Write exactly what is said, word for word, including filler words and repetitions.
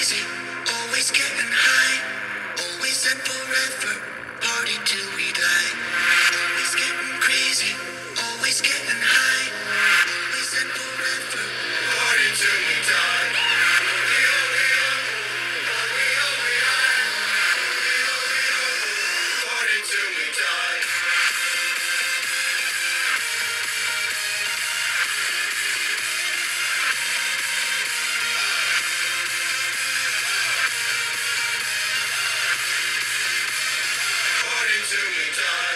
crazy, always getting high, always and forever, party till we die. Always getting crazy, always getting high, always and forever, party till we die. Party till we die. Party till we die.